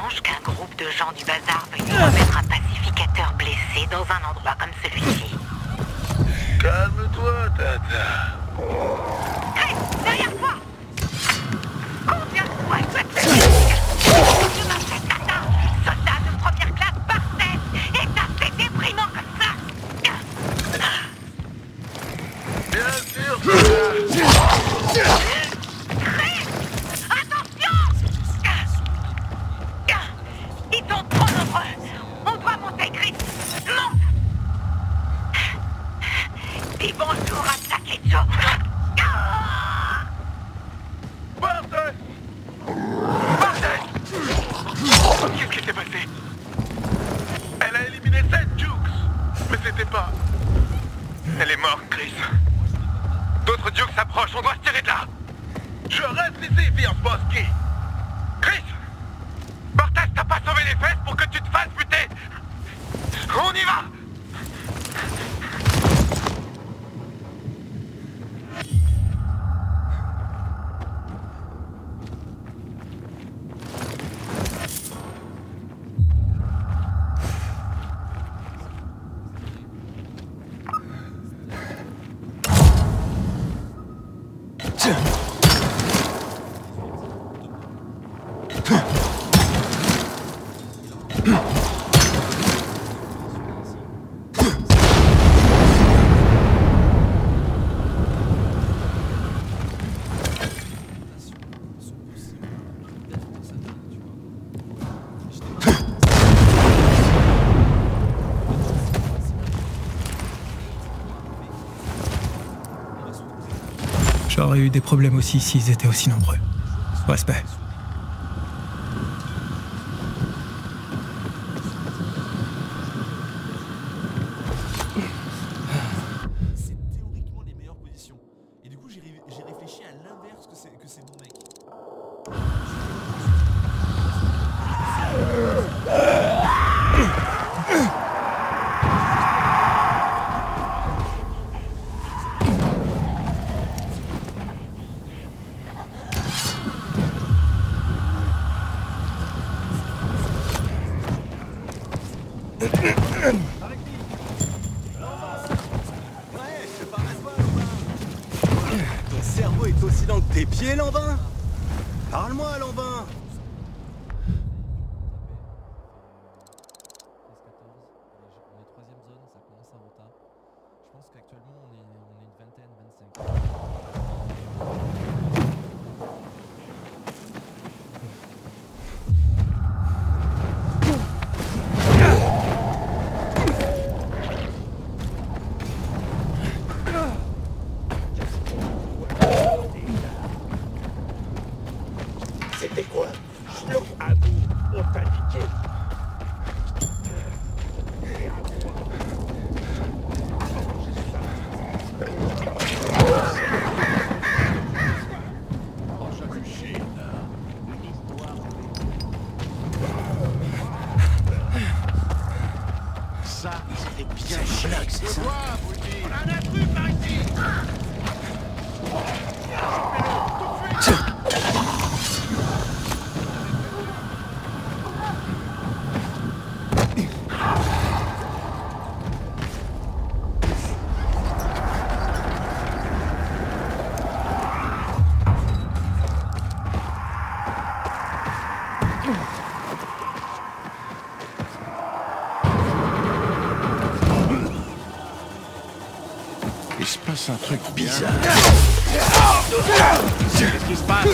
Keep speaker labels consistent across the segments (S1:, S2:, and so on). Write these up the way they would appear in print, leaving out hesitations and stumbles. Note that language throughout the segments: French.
S1: étrange qu'un groupe de gens du bazar veuille remettre un pacificateur blessé dans un endroit comme celui-ci.
S2: Calme-toi, Tata.
S1: Chris, derrière toi! Combien de fois tu as fait Tata, soldat de première classe parfait, et t'as fait déprimant comme ça!
S2: Bien sûr, Tata.
S1: Chris! Attention! Ils sont trop nombreux! On doit monter, Chris! Monte! Dis bonjour à Jack et Joe!
S2: Bartek! Bartek! Qu'est-ce qui s'est passé? Elle a éliminé 7 Jukes. Mais c'était pas... Elle est morte, Chris. D'autres Jukes s'approchent, on doit se tirer de là. Je reste ici, Fierce-Bosky. Chris! Bartek, t'as pas sauvé les fesses pour que tu te fasses buter. On y va!
S3: J'aurais eu des problèmes aussi s'ils étaient aussi nombreux. Respect.
S4: C'est théoriquement les meilleures positions. Et du coup, j'ai réfléchi à l'inverse que c'est mon mec.
S5: Ton cerveau est aussi lent que tes pieds, Lambin. Parle-moi, Lambin.
S4: On est troisième zone, ça commence à rota. Je pense qu'actuellement on est une vingtaine, 25.
S2: C'était quoi? À vous, on t'a niqué. Ça, c'était bien une blague, c'est ça? On a un intrus par ici! Il se passe un truc bizarre. Qu'est-ce qui se passe?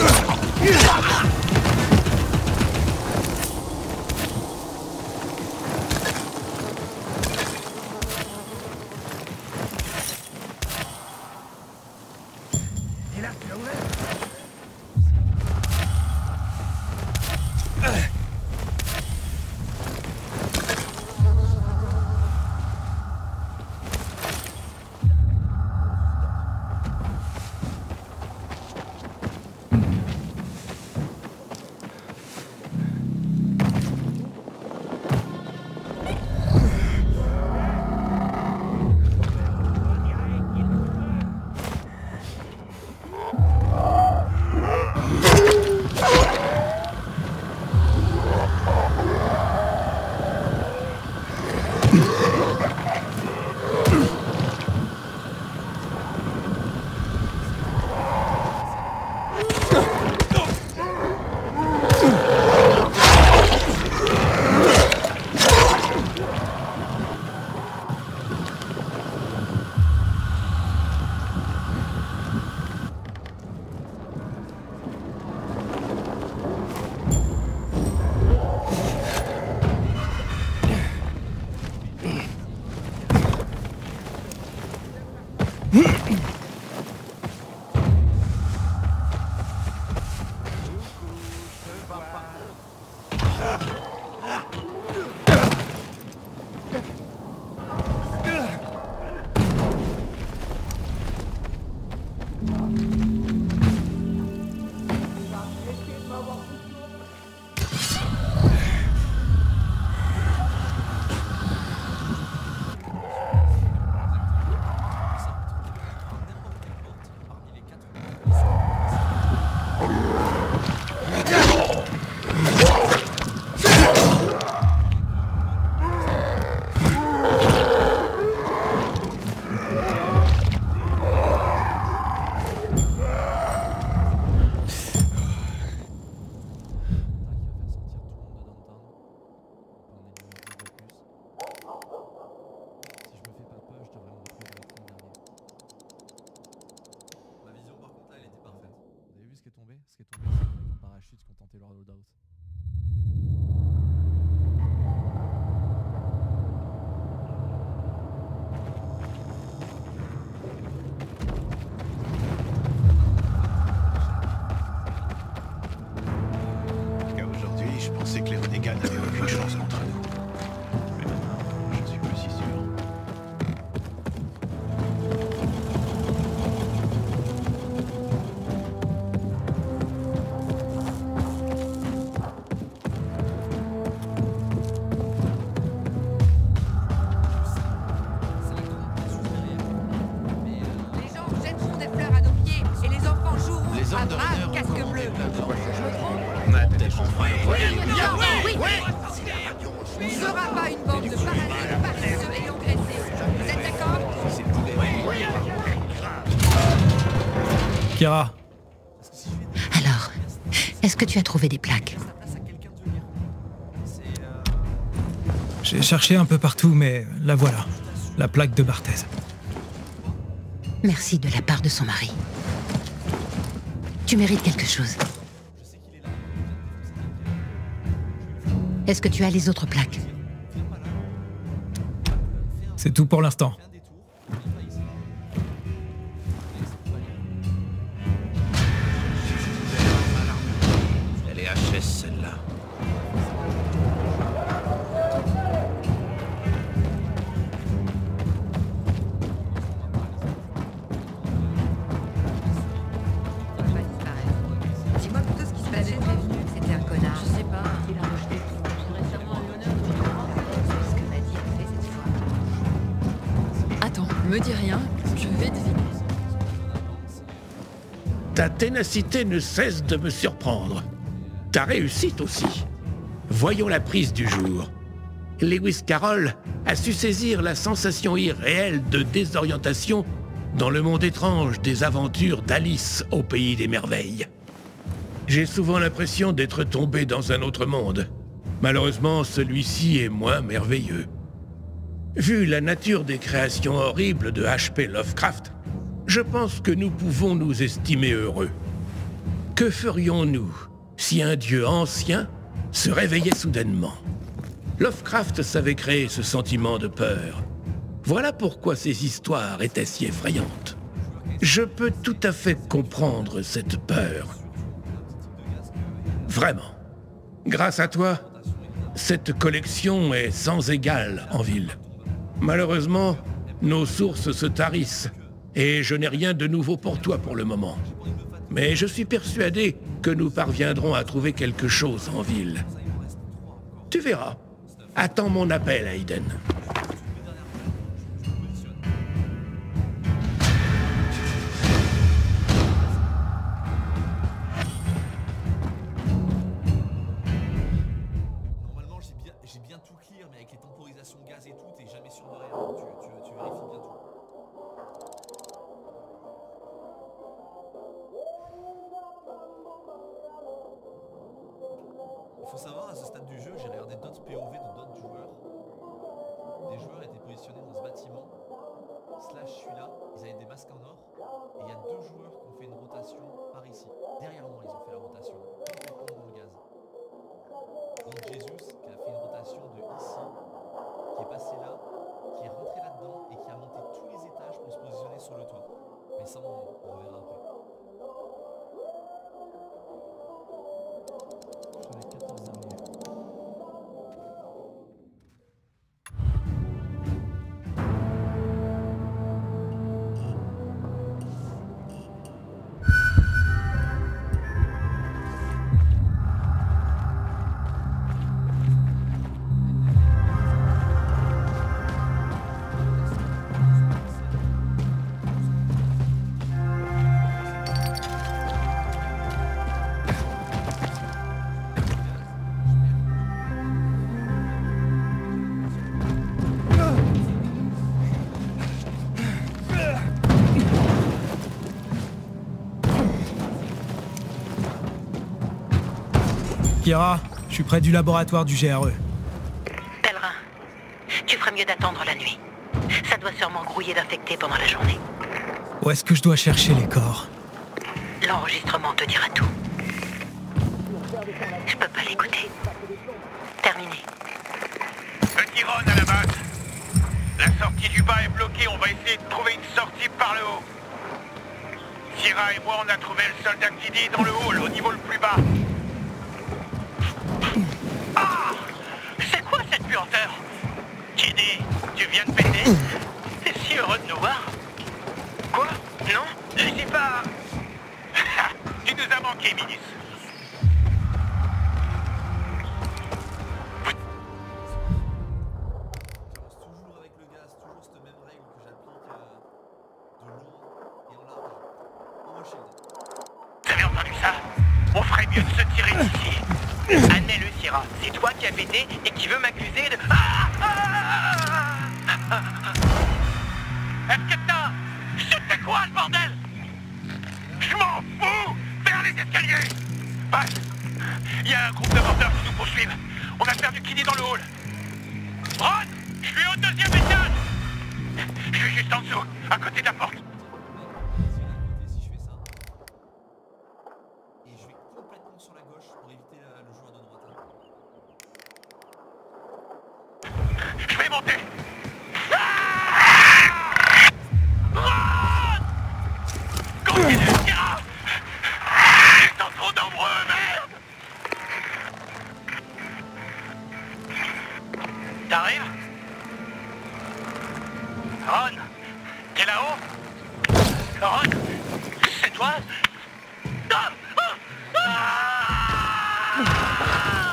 S4: parachute qui ont tenté leur loadout.
S5: Jusqu'à aujourd'hui, je pensais que les renégats n'avaient aucune chance contre nous. Mais maintenant, je suis plus si sûr.
S3: Kira,
S1: Alors, est-ce que tu as trouvé des plaques?
S3: j'ai cherché un peu partout, mais la voilà. La plaque de Barthez.
S1: Merci de la part de son mari. Tu mérites quelque chose. Est-ce que tu as les autres plaques?
S3: C'est tout pour l'instant.
S6: Elle est HS celle-là.
S7: Dis-moi plutôt ce qui se passait. C'était un connard. Je sais pas. Il a rejeté. Récemment l'honneur du ce que Maddy a fait cette fois. Attends, me dis rien, je vais deviner.
S6: Ta ténacité ne cesse de me surprendre. Ta réussite aussi. Voyons la prise du jour. Lewis Carroll a su saisir la sensation irréelle de désorientation dans le monde étrange des aventures d'Alice au pays des merveilles. J'ai souvent l'impression d'être tombé dans un autre monde. Malheureusement, celui-ci est moins merveilleux. Vu la nature des créations horribles de H.P. Lovecraft, je pense que nous pouvons nous estimer heureux. Que ferions-nous si un dieu ancien se réveillait soudainement? Lovecraft savait créer ce sentiment de peur. Voilà pourquoi ces histoires étaient si effrayantes. Je peux tout à fait comprendre cette peur. Vraiment. Grâce à toi, cette collection est sans égale en ville. Malheureusement, nos sources se tarissent, et je n'ai rien de nouveau pour toi pour le moment. Mais je suis persuadé que nous parviendrons à trouver quelque chose en ville. Tu verras. Attends mon appel, Aiden.
S4: Normalement, j'ai bien tout clear, mais avec les temporisations de gaz et tout, t'es jamais sûr de rien. Tu vérifies bien tout. Il faut savoir, à ce stade du jeu, j'ai regardé d'autres POV de d'autres joueurs. Des joueurs étaient positionnés dans ce bâtiment, slash celui-là, ils avaient des masques en or, et il y a 2 joueurs qui ont fait une rotation par ici. Derrière moi, ils ont fait la rotation, complètement dans le gaz. Donc Jesus, qui a fait une rotation de ici, qui est passé là, qui est rentré là-dedans, et qui a monté tous les étages pour se positionner sur le toit. Mais ça, on verra après. J'en ai 14 derniers.
S3: Kira, je suis près du laboratoire du GRE.
S1: Pèlerin, tu ferais mieux d'attendre la nuit. Ça doit sûrement grouiller d'infectés pendant la journée.
S3: Où est-ce que je dois chercher les corps?
S1: L'enregistrement te dira tout. Je peux pas l'écouter. Terminé.
S2: Petit Ron à la base. La sortie du bas est bloquée, on va essayer de trouver une sortie par le haut. Sierra et moi, on a trouvé le soldat Kiddy dans le hall, au niveau le plus bas. Ah! C'est quoi cette puanteur? Kiddy, tu viens de péter? T'es si heureux de nous voir? Quoi? Non? Je sais pas... Tu nous as manqué, Minus.
S4: Toujours avec le gaz, toujours cette même règle que j'applique de long et en large. Overshield.
S2: Vous avez entendu ça? On ferait mieux de se tirer d'ici. Admets-le, Sierra. C'est toi qui as pété et qui veux m'accuser de... Est-ce que t'as... C'était quoi, ce bordel? Je m'en fous! Vers les escaliers! Passe! Il y a un groupe de porteurs qui nous poursuivent. On a perdu Kiddy dans le hall. Ron! Je suis au 2e étage! Je suis juste en dessous, à côté de la porte.
S4: Si je fais ça, et je vais complètement sur la gauche pour éviter le joueur de droite.
S2: Je vais monter! Continue, Sierra! Ils sont trop nombreux, merde! T'arrives? Ron? T'es là-haut? Ron? C'est toi? Ah! Ah! Ah!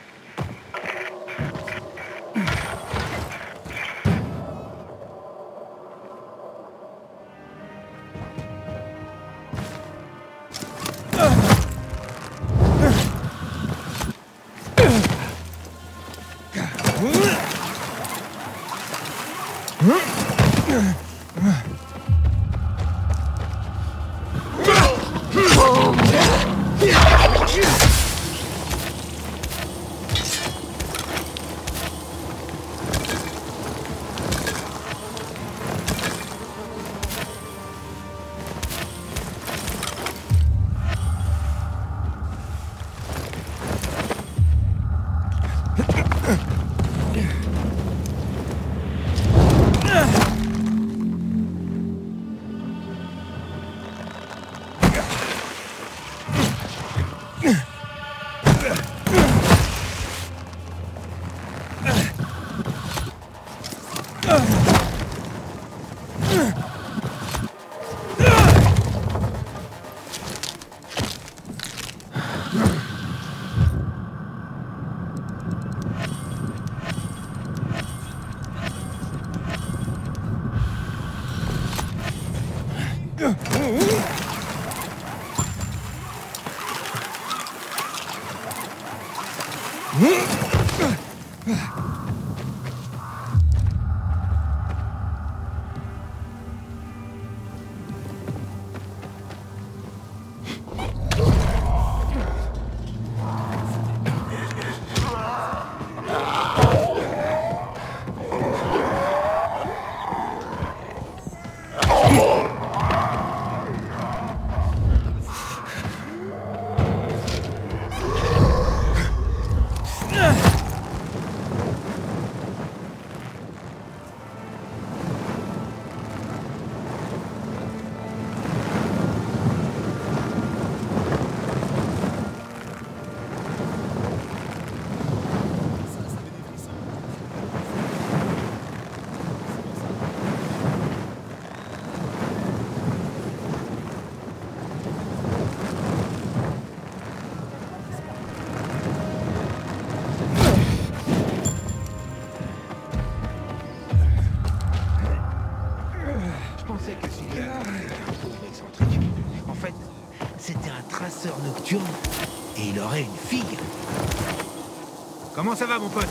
S8: nocturne et il aurait une fille. Comment ça va, mon pote?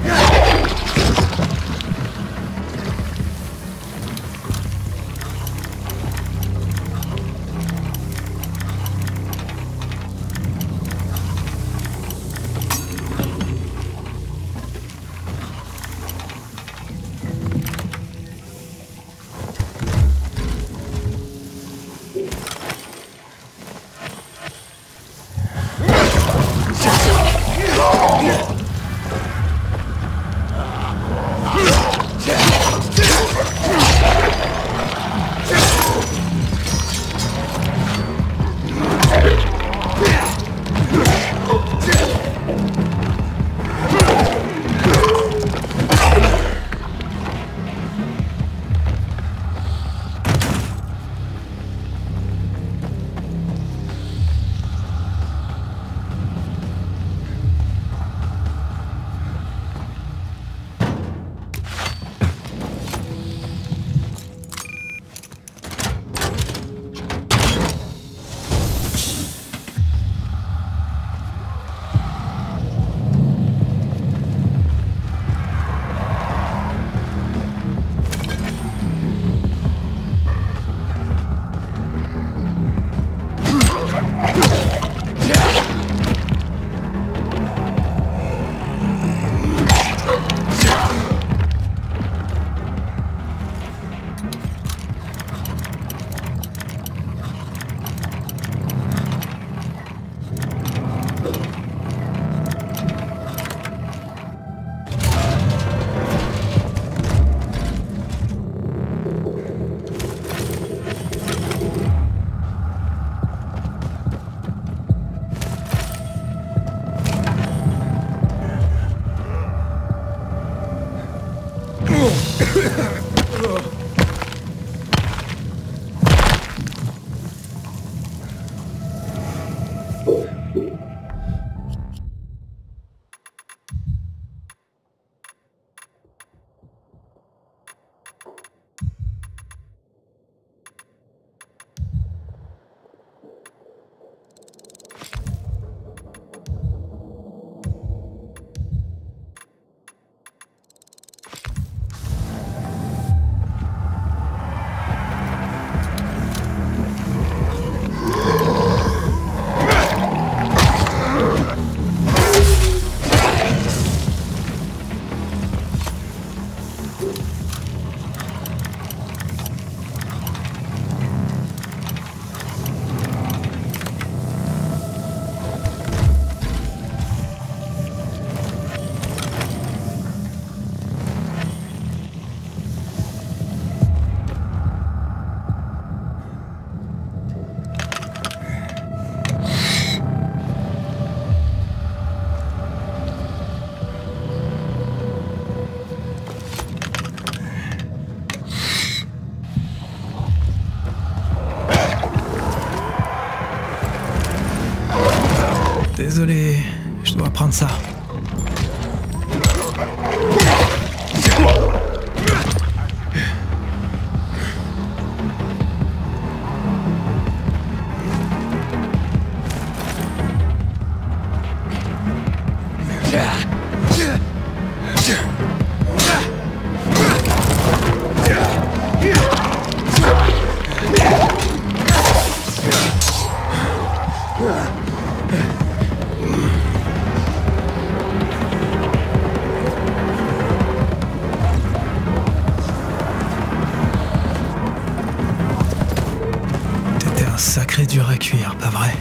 S3: Désolé, je dois prendre ça. Sacré dur à cuire, pas vrai?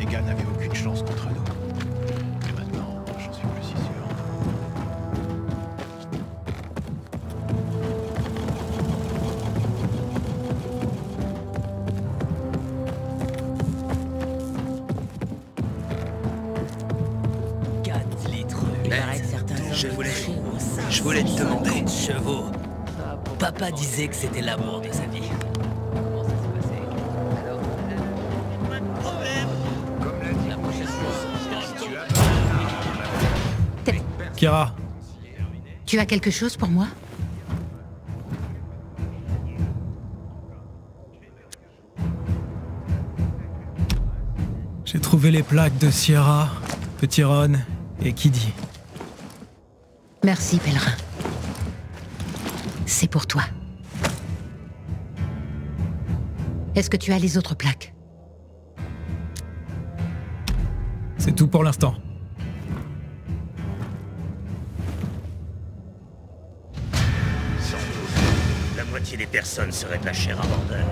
S5: Renegat n'avait aucune chance contre nous. Mais maintenant, j'en suis plus si sûr.
S9: Je voulais te demander. Chevaux. Papa disait que c'était l'amour de sa vie.
S7: Comment ça s'est passé? Alors,
S8: Comme l'a dit
S7: la prochaine fois.
S3: Kira,
S1: Tu as quelque chose pour moi?
S3: j'ai trouvé les plaques de Sierra, Petit Ron et Kiddy.
S1: Merci, pèlerin. C'est pour toi. Est-ce que tu as les autres plaques?
S3: C'est tout pour l'instant.
S10: Sans doute, la moitié des personnes seraient de la chair à bordel.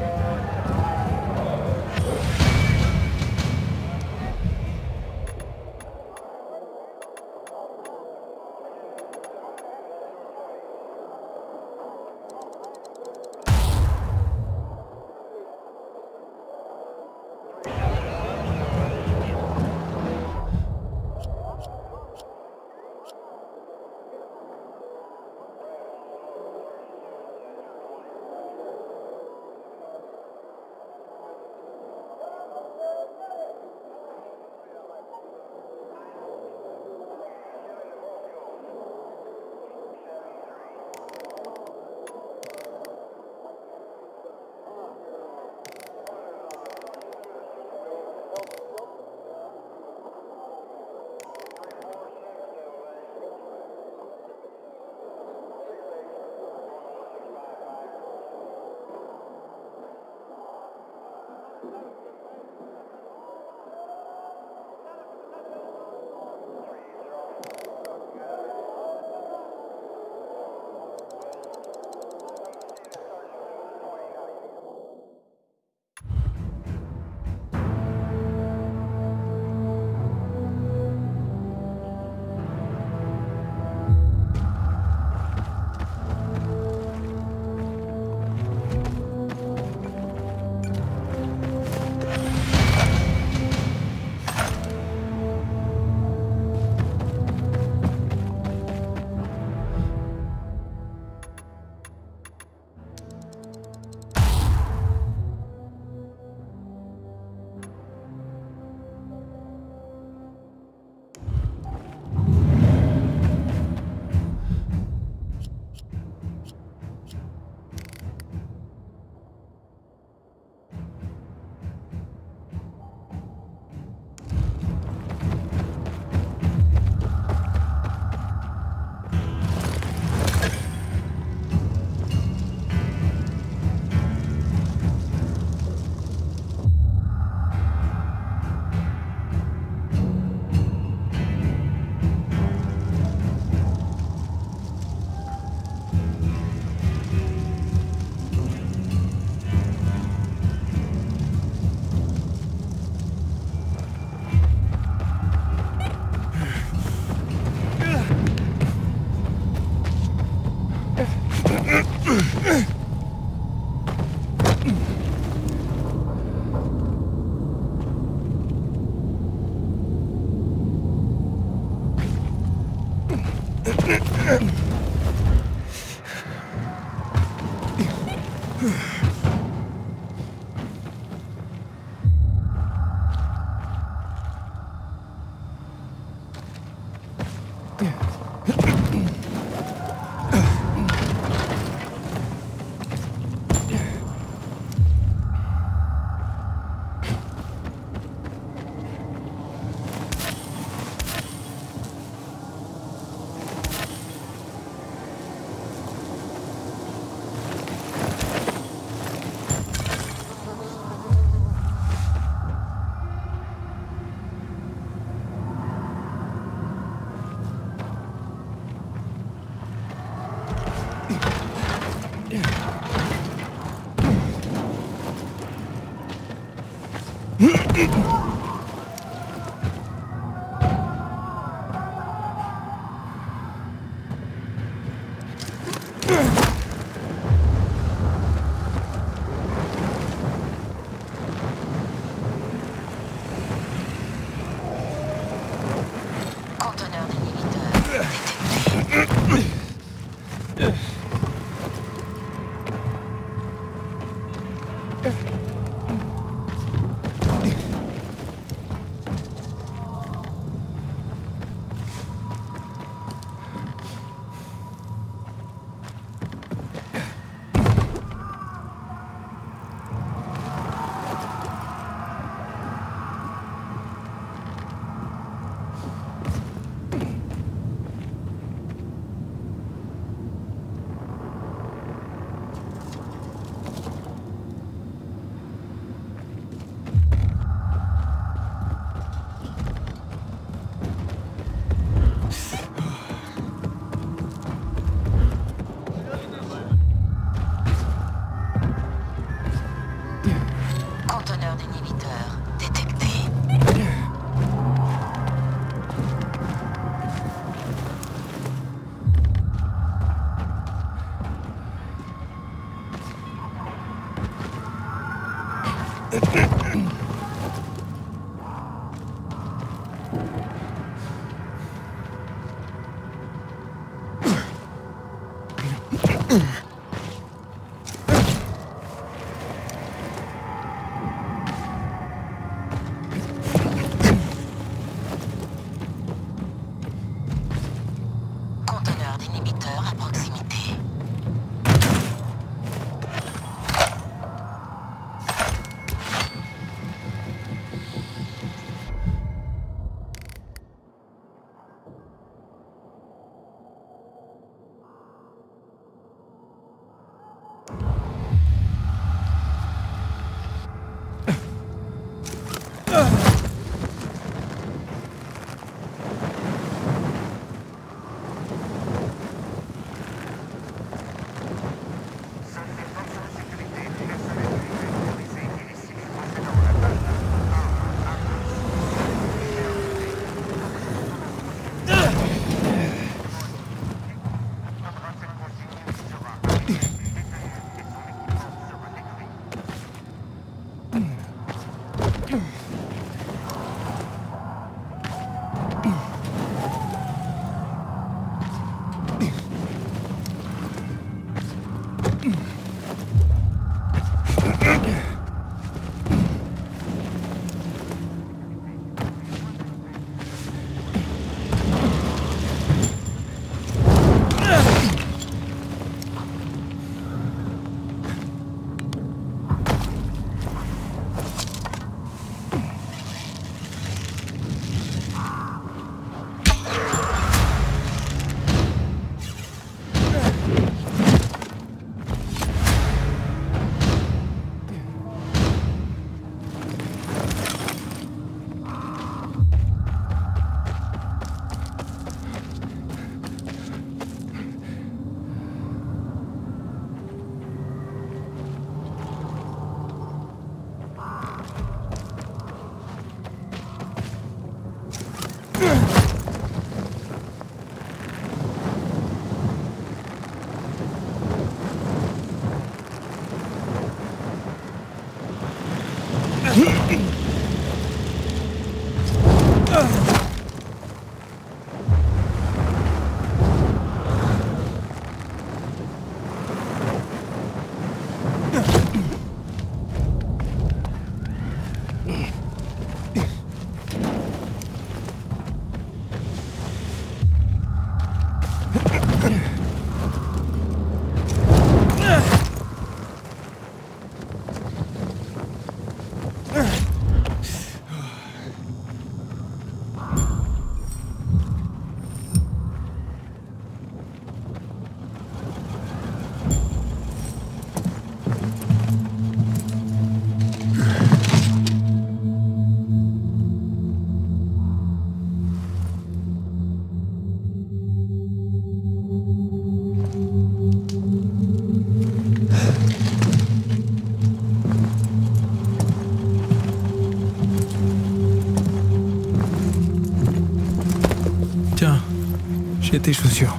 S3: J'ai tes chaussures.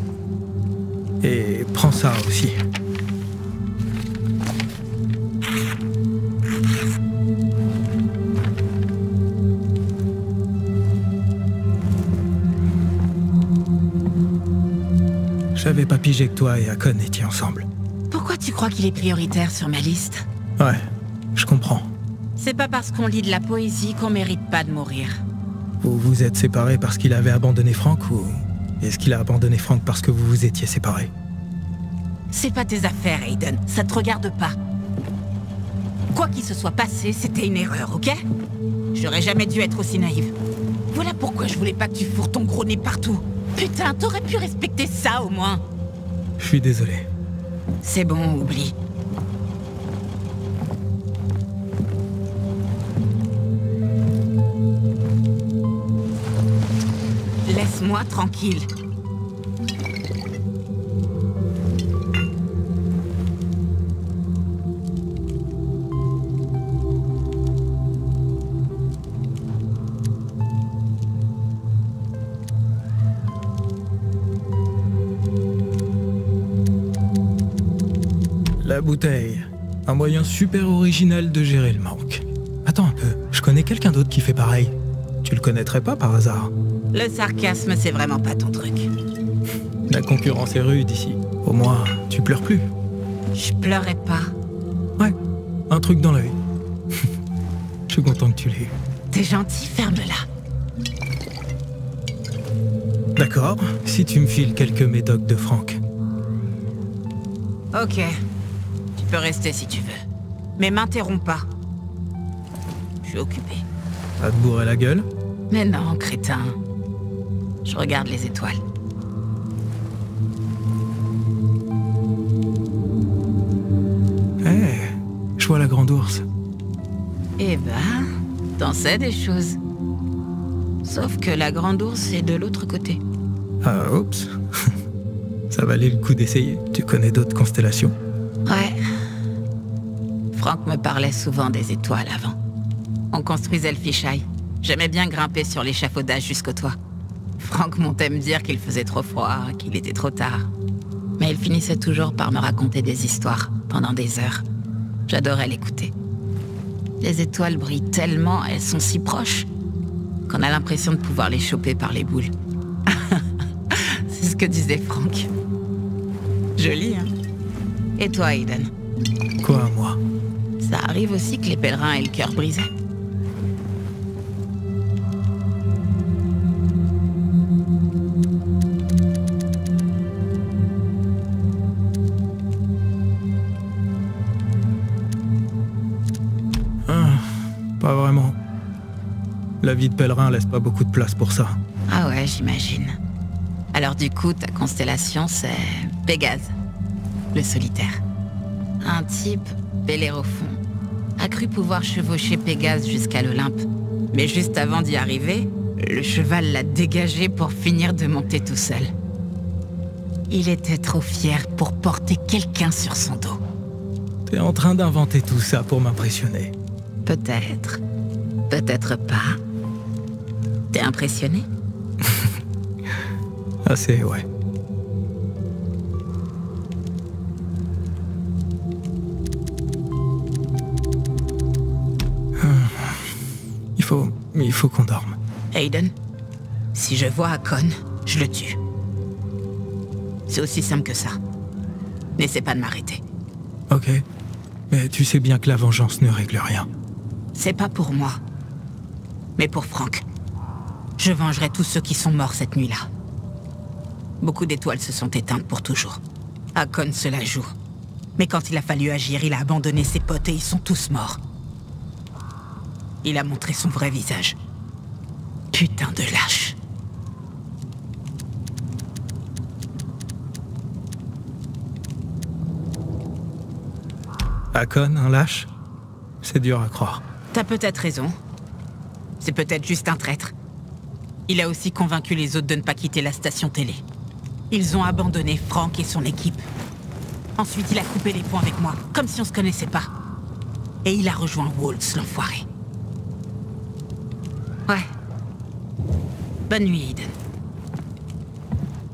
S3: Et prends ça aussi. J'avais pas pigé que toi et Hakon étiez ensemble.
S11: Pourquoi tu crois qu'il est prioritaire sur ma liste?
S3: Ouais, je comprends.
S11: C'est pas parce qu'on lit de la poésie qu'on mérite pas de mourir.
S3: Vous vous êtes séparés parce qu'il avait abandonné Frank ou est-ce qu'il a abandonné Frank parce que vous vous étiez séparés?
S11: C'est pas tes affaires, Aiden. Ça te regarde pas. Quoi qu'il se soit passé, c'était une erreur, ok? J'aurais jamais dû être aussi naïve. Voilà pourquoi je voulais pas que tu fourres ton gros nez partout. Putain, t'aurais pu respecter ça au moins.
S3: Je suis désolé.
S11: C'est bon, oublie. Laisse-moi tranquille.
S3: La bouteille. Un moyen super original de gérer le manque. Attends un peu, je connais quelqu'un d'autre qui fait pareil. Tu le connaîtrais pas par hasard?
S11: Le sarcasme, c'est vraiment pas ton truc.
S3: La concurrence est rude ici. Au moins, tu pleures plus.
S11: Je pleurais pas.
S3: Ouais, un truc dans l'œil. Je suis content que tu l'aies eu.
S11: T'es gentil, ferme-la.
S3: D'accord, si tu me files quelques médocs de Frank.
S11: Ok. Tu peux rester si tu veux. Mais m'interromps pas. Je suis occupé.
S3: À te bourrer la gueule?
S11: Mais non, crétin. Je regarde les étoiles.
S3: Je vois la grande ours.
S11: Eh ben, t'en sais des choses. Sauf que la grande ours est de l'autre côté.
S3: Ah, oups. Ça valait le coup d'essayer. Tu connais d'autres constellations?
S11: Ouais. Frank me parlait souvent des étoiles avant. On construisait le fisheye. J'aimais bien grimper sur l'échafaudage jusqu'au toit. Frank montait me dire qu'il faisait trop froid, qu'il était trop tard. Mais il finissait toujours par me raconter des histoires, pendant des heures. J'adorais l'écouter. Les étoiles brillent tellement, elles sont si proches, qu'on a l'impression de pouvoir les choper par les boules. C'est ce que disait Frank. Joli, hein? Et toi, Aiden?
S3: Quoi, moi?
S11: Ça arrive aussi que les pèlerins aient le cœur brisé.
S3: Pas vraiment. La vie de pèlerin laisse pas beaucoup de place pour ça.
S11: Ah ouais, j'imagine. Alors du coup, ta constellation, c'est Pégase, le solitaire. Un type, Bellérophon, a cru pouvoir chevaucher Pégase jusqu'à l'Olympe. Mais juste avant d'y arriver, le cheval l'a dégagé pour finir de monter tout seul. Il était trop fier pour porter quelqu'un sur son dos.
S3: T'es en train d'inventer tout ça pour m'impressionner.
S11: Peut-être. Peut-être pas. T'es impressionné?
S3: Assez, ouais. Il faut qu'on dorme.
S11: Aiden, si je vois Hakon, je le tue. C'est aussi simple que ça. N'essaie pas de m'arrêter.
S3: Ok. Mais tu sais bien que la vengeance ne règle rien.
S11: C'est pas pour moi, mais pour Frank. Je vengerai tous ceux qui sont morts cette nuit-là. Beaucoup d'étoiles se sont éteintes pour toujours. Hakon se la joue. Mais quand il a fallu agir, il a abandonné ses potes et ils sont tous morts. Il a montré son vrai visage. Putain de lâche.
S3: Hakon, un lâche? C'est dur à croire.
S11: T'as peut-être raison. C'est peut-être juste un traître. Il a aussi convaincu les autres de ne pas quitter la station télé. Ils ont abandonné Frank et son équipe. Ensuite, il a coupé les ponts avec moi, comme si on se connaissait pas. Et il a rejoint Waltz, l'enfoiré. Ouais. Bonne nuit, Aiden.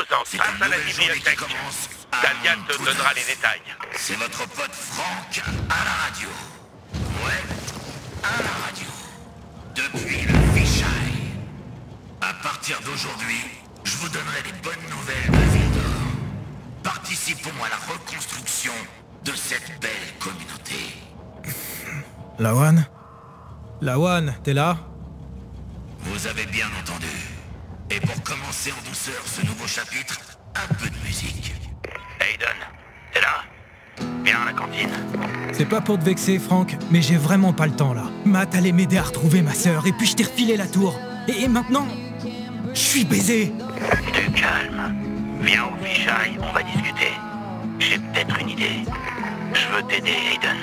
S2: composante. Passe à la bibliothèque. Talia te donnera les détails.
S12: C'est votre pote Frank à la radio. Ouais, à la radio. Depuis le Fisheye. À partir d'aujourd'hui, je vous donnerai les bonnes nouvelles de Ville d'Or. Participons à la reconstruction de cette belle communauté.
S3: Lawan? Lawan, t'es là?
S12: Vous avez bien entendu. Et pour commencer en douceur ce nouveau chapitre, un peu de musique.
S2: Aiden, t'es là? Viens à la cantine.
S3: C'est pas pour te vexer, Frank, mais j'ai vraiment pas le temps là. Matt allait m'aider à retrouver ma sœur, et puis je t'ai refilé la tour. Et maintenant, je suis baisé.
S2: Du calme. Viens au Fisheye, on va discuter. J'ai peut-être une idée. Je veux t'aider, Aiden.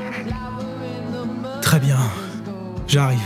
S3: Très bien. J'arrive.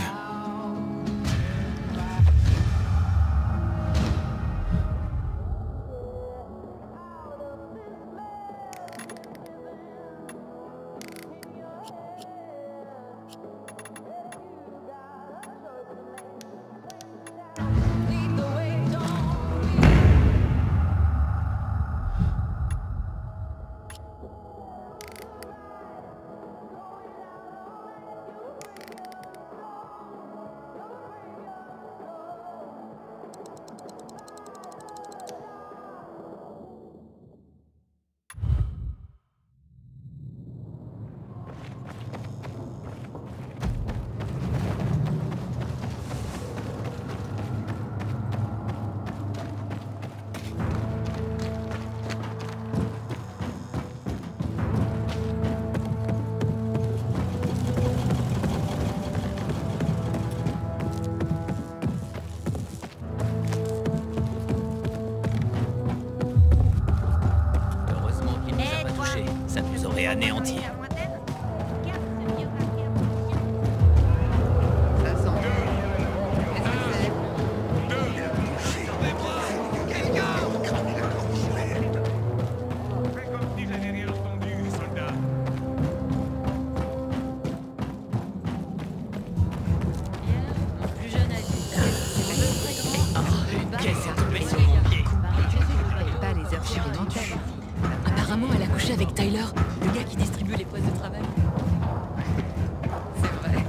S9: Anéanti.
S7: Apparemment, elle a couché avec Tyler, le gars qui distribue les postes de travail. C'est vrai.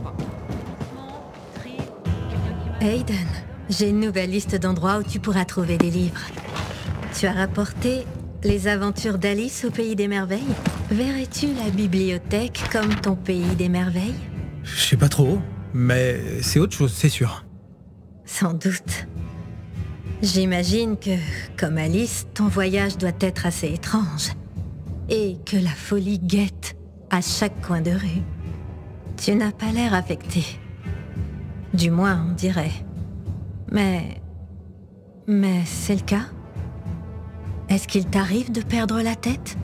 S13: Aiden, j'ai une nouvelle liste d'endroits où tu pourras trouver des livres. Tu as rapporté Les aventures d'Alice au Pays des Merveilles? Verrais-tu la bibliothèque comme ton Pays des Merveilles?
S3: Je sais pas trop, mais c'est autre chose, c'est sûr.
S13: Sans doute. J'imagine que, comme Alice, ton voyage doit être assez étrange. Et que la folie guette à chaque coin de rue. Tu n'as pas l'air affecté. Du moins, on dirait. Mais c'est le cas? Est-ce qu'il t'arrive de perdre la tête?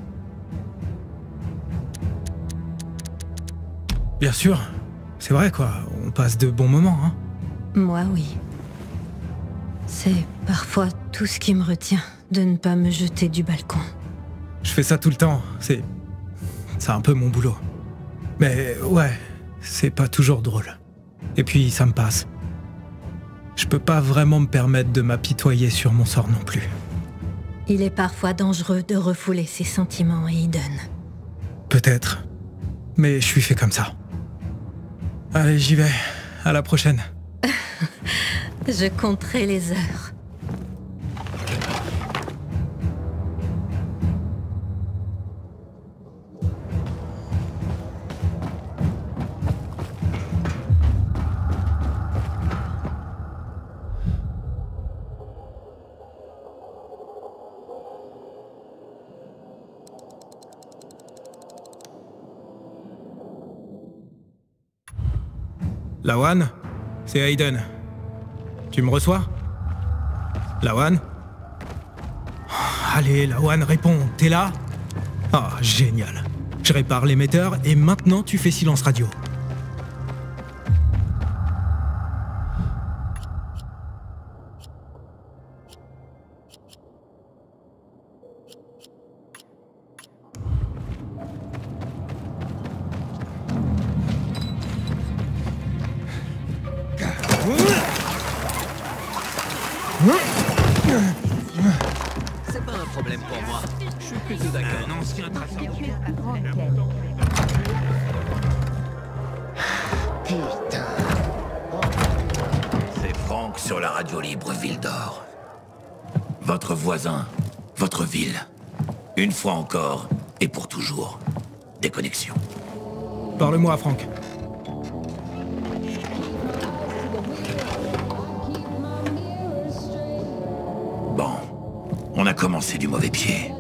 S3: Bien sûr. C'est vrai, quoi. On passe de bons moments, hein.
S13: Moi, oui. C'est parfois tout ce qui me retient de ne pas me jeter du balcon.
S3: Je fais ça tout le temps. C'est un peu mon boulot. Mais ouais, c'est pas toujours drôle. Et puis, ça me passe. Je peux pas vraiment me permettre de m'apitoyer sur mon sort non plus.
S13: Il est parfois dangereux de refouler ses sentiments, Aiden.
S3: Peut-être. Mais je suis fait comme ça. Allez, j'y vais. À la prochaine.
S13: Je compterai les heures.
S3: Lawan, c'est Aiden. Tu me reçois? Lawan? Allez, Lawan, réponds, t'es là? Ah, génial. Je répare l'émetteur et maintenant tu fais silence radio.
S9: problème pour moi. Je suis plutôt d'accord.
S8: Un ancien traçeur.
S12: Putain. C'est Frank sur la radio libre Ville d'Or. Votre voisin, votre ville. Une fois encore, et pour toujours. Déconnexion.
S3: Parle-moi, Frank.
S12: Bon, on a commencé du mauvais pied.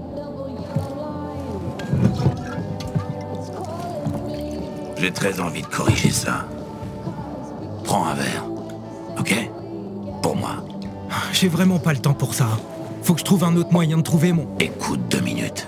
S12: J'ai très envie de corriger ça. Prends un verre, ok? Pour moi.
S3: J'ai vraiment pas le temps pour ça. Faut que je trouve un autre moyen de trouver mon...
S12: Écoute 2 minutes.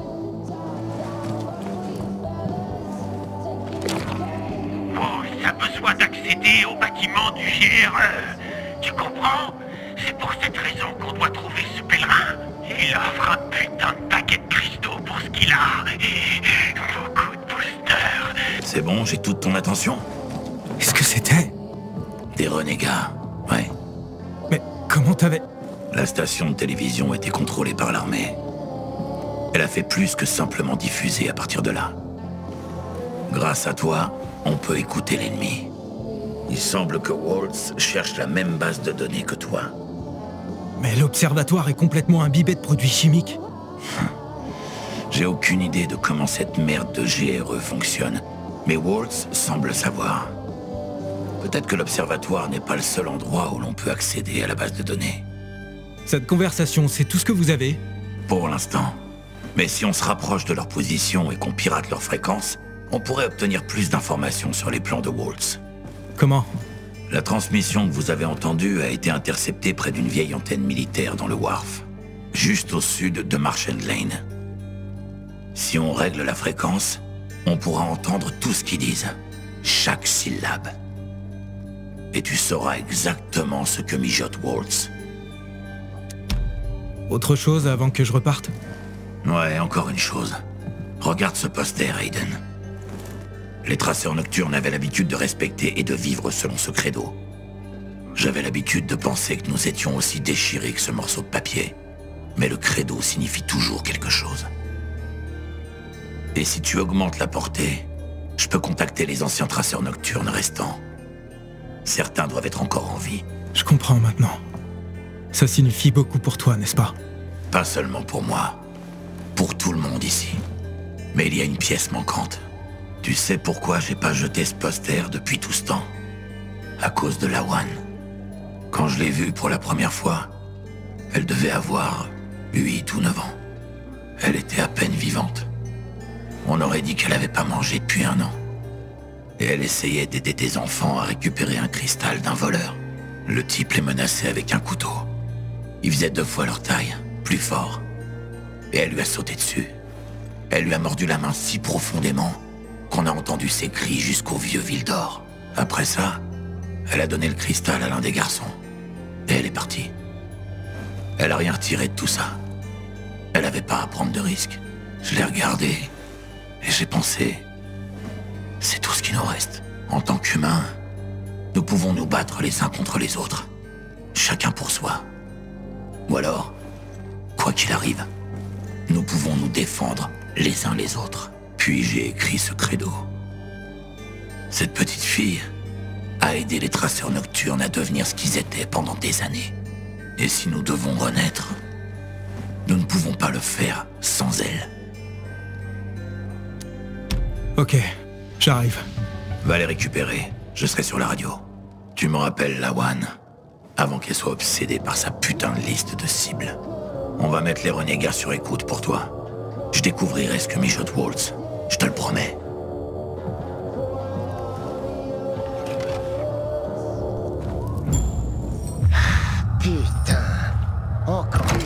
S10: Vous a besoin d'accéder au bâtiment du GRE. Tu comprends? C'est pour cette raison qu'on doit trouver ce pèlerin. Il offre un putain de paquet de cristaux pour ce qu'il a. Et beaucoup de boosters.
S12: C'est bon, j'ai toute ton attention?
S3: Qu'est-ce que c'était?
S12: Des renégats, ouais.
S3: Mais comment t'avais...
S12: La station de télévision était contrôlée par l'armée. Elle a fait plus que simplement diffuser à partir de là. Grâce à toi, on peut écouter l'ennemi. Il semble que Waltz cherche la même base de données que toi.
S3: Mais l'observatoire est complètement imbibé de produits chimiques.
S12: J'ai aucune idée de comment cette merde de GRE fonctionne, mais Waltz semble savoir. Peut-être que l'observatoire n'est pas le seul endroit où l'on peut accéder à la base de données.
S3: Cette conversation, c'est tout ce que vous avez?
S12: Pour l'instant. Mais si on se rapproche de leur position et qu'on pirate leur fréquence, on pourrait obtenir plus d'informations sur les plans de Waltz.
S3: Comment?
S12: La transmission que vous avez entendue a été interceptée près d'une vieille antenne militaire dans le Wharf, juste au sud de Marsh End Lane. Si on règle la fréquence, on pourra entendre tout ce qu'ils disent, chaque syllabe. Et tu sauras exactement ce que mijote Waltz.
S3: Autre chose avant que je reparte?
S12: Ouais, encore une chose. Regarde ce poster, Aiden. Les traceurs nocturnes avaient l'habitude de respecter et de vivre selon ce credo. J'avais l'habitude de penser que nous étions aussi déchirés que ce morceau de papier. Mais le credo signifie toujours quelque chose. Et si tu augmentes la portée, je peux contacter les anciens traceurs nocturnes restants. Certains doivent être encore en vie.
S3: Je comprends maintenant. Ça signifie beaucoup pour toi, n'est-ce pas?
S12: Pas seulement pour moi. Pour tout le monde ici. Mais il y a une pièce manquante. Tu sais pourquoi j'ai pas jeté ce poster depuis tout ce temps? À cause de Lawan. Quand je l'ai vue pour la première fois, elle devait avoir 8 ou 9 ans. Elle était à peine vivante. On aurait dit qu'elle avait pas mangé depuis 1 an. Et elle essayait d'aider des enfants à récupérer un cristal d'un voleur. Le type les menaçait avec un couteau. Il faisait 2 fois leur taille, plus fort. Et elle lui a sauté dessus. Elle lui a mordu la main si profondément qu'on a entendu ses cris jusqu'au vieux Ville d'Or. Après ça, elle a donné le cristal à l'un des garçons. Et elle est partie. Elle a rien retiré de tout ça. Elle avait pas à prendre de risques. Je l'ai regardée et j'ai pensé... C'est tout ce qui nous reste. En tant qu'humains, nous pouvons nous battre les uns contre les autres. Chacun pour soi. Ou alors, quoi qu'il arrive, nous pouvons nous défendre les uns les autres. Puis j'ai écrit ce credo. Cette petite fille a aidé les traceurs nocturnes à devenir ce qu'ils étaient pendant des années. Et si nous devons renaître, nous ne pouvons pas le faire sans elle.
S3: Ok, j'arrive.
S12: Va les récupérer, je serai sur la radio. Tu me rappelles Lawan, avant qu'elle soit obsédée par sa putain de liste de cibles. On va mettre les renégats sur écoute pour toi. Je découvrirai ce que mijote Waltz, je te le promets.
S14: Putain, encore lui.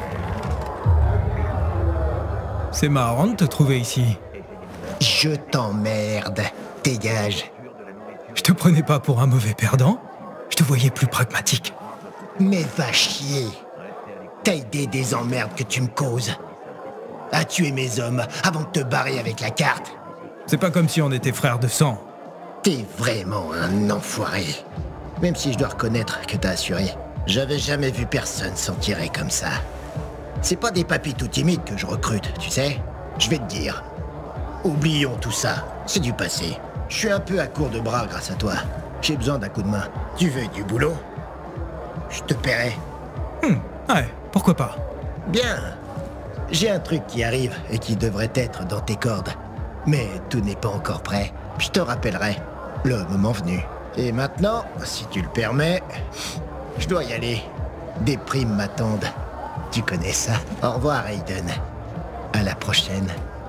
S3: C'est marrant de te trouver ici.
S14: Je t'emmerde, dégage.
S3: Je te prenais pas pour un mauvais perdant. Je te voyais plus pragmatique.
S14: Mais va chier. T'as aidé des emmerdes que tu me causes. À tuer mes hommes avant de te barrer avec la carte.
S3: C'est pas comme si on était frères de sang.
S14: T'es vraiment un enfoiré. Même si je dois reconnaître que t'as assuré. J'avais jamais vu personne s'en tirer comme ça. C'est pas des papis tout timides que je recrute, tu sais. Je vais te dire. Oublions tout ça, c'est du passé. Je suis un peu à court de bras grâce à toi. J'ai besoin d'un coup de main. Tu veux du boulot? Je te paierai.
S3: Ouais, pourquoi pas.
S14: Bien. J'ai un truc qui arrive et qui devrait être dans tes cordes. Mais tout n'est pas encore prêt. Je te rappellerai, le moment venu. Et maintenant, si tu le permets, je dois y aller. Des primes m'attendent. Tu connais ça. Au revoir, Aiden. À la prochaine.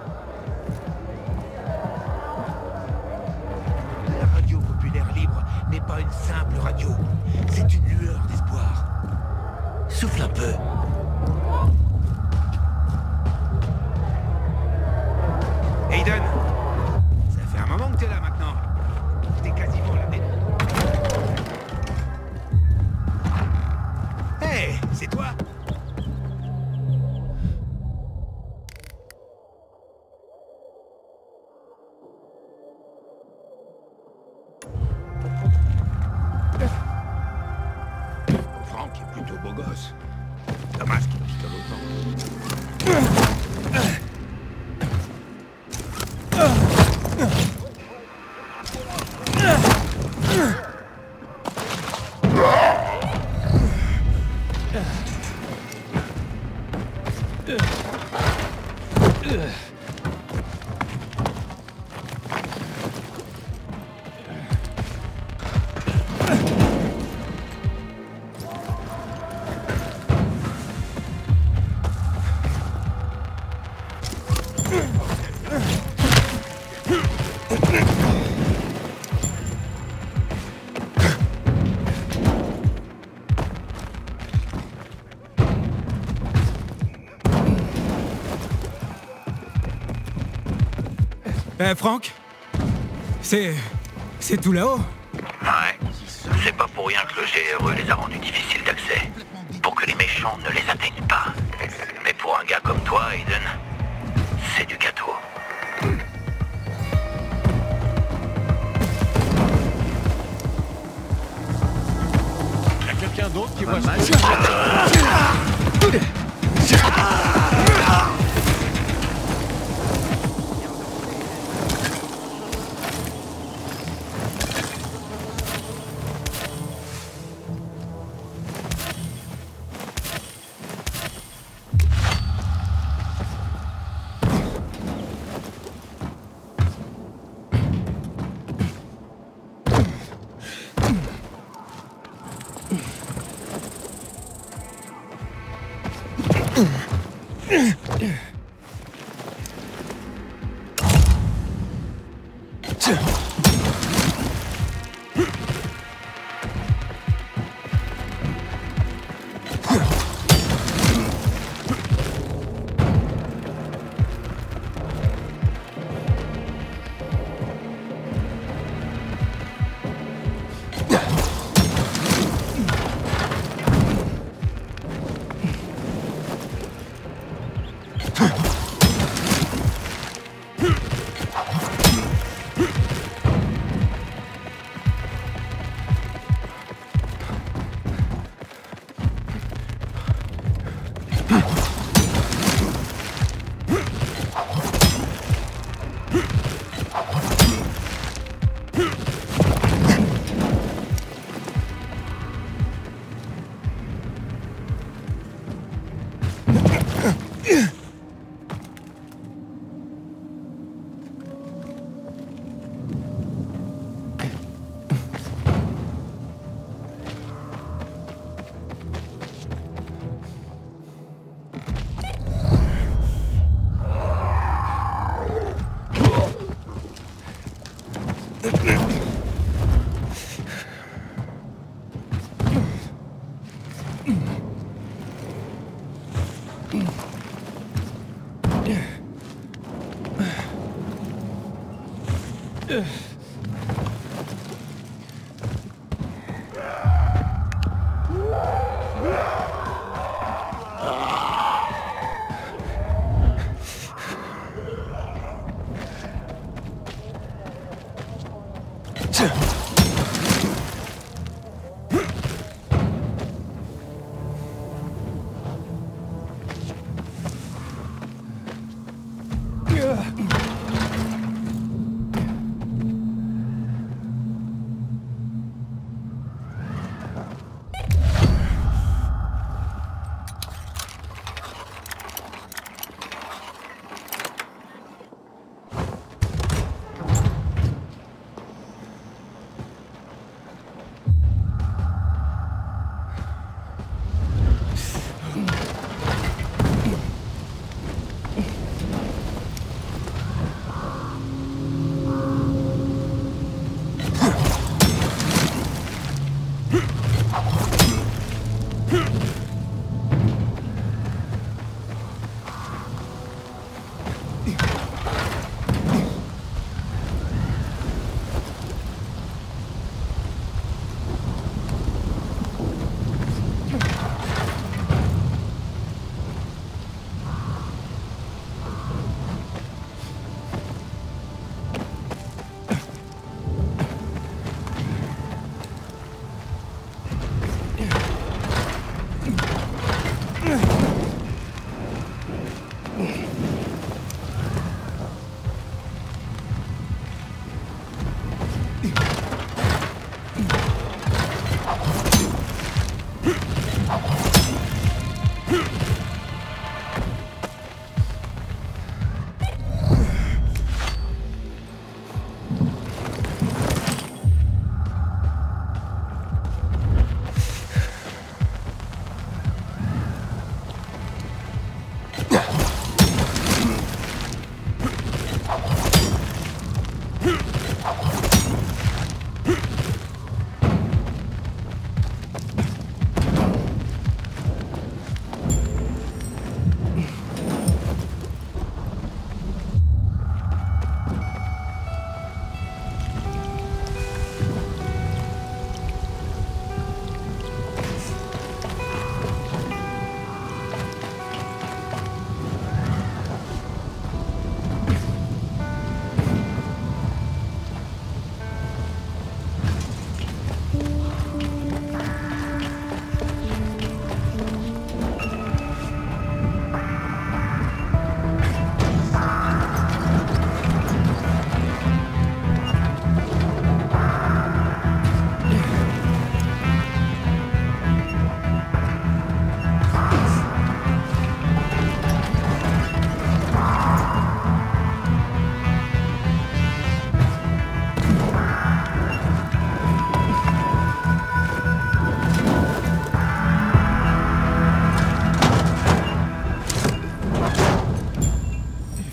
S8: La radio populaire libre n'est pas une simple radio. C'est une lueur d'espoir. Souffle un peu. Aiden, ça fait un moment que t'es là maintenant. T'es quasiment la maison. Hey, c'est toi? Frank est plutôt beau gosse. Dommage qu'il pistole autant.
S3: Frank? C'est tout là-haut?
S10: Ouais. C'est pas pour rien que le GRE les a rendus difficiles d'accès. Pour que les méchants ne les atteignent pas. Mais pour un gars comme toi, Aiden, c'est du gâteau.
S5: Y a quelqu'un d'autre qui voit ça?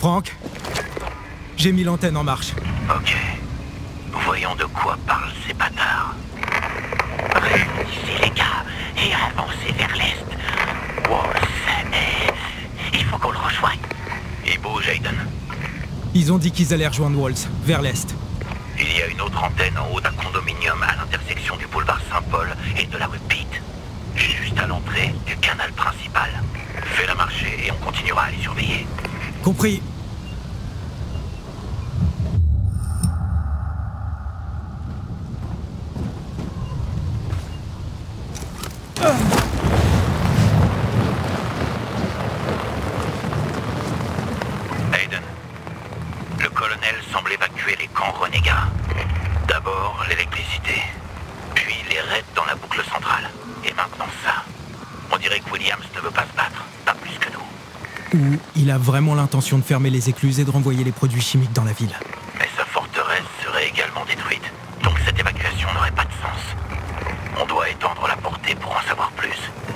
S3: Frank, j'ai mis l'antenne en marche.
S10: Ok. Voyons de quoi parlent ces bâtards. Réunissez les gars et avancez vers l'est. Il faut qu'on le rejoigne. Il bouge, Aiden.
S3: Ils ont dit qu'ils allaient rejoindre Waltz, vers l'est.
S10: Il y a une autre antenne en haut d'un condominium à l'intersection du boulevard Saint-Paul et de la rue Pitt. Juste à l'entrée du canal principal. Fais-la marcher et on continuera à les surveiller.
S3: Compris.
S10: Aiden, le colonel semble évacuer les camps renégats. D'abord l'électricité, puis les raids dans la boucle centrale. Et maintenant ça. On dirait que Williams ne veut pas se battre, pas plus que nous.
S3: Ou il a vraiment l'intention de fermer les écluses et de renvoyer les produits chimiques dans la ville.
S10: Mais sa forteresse serait également détruite, donc cette évacuation n'aurait pas de sens. On doit étendre la portée pour en savoir plus.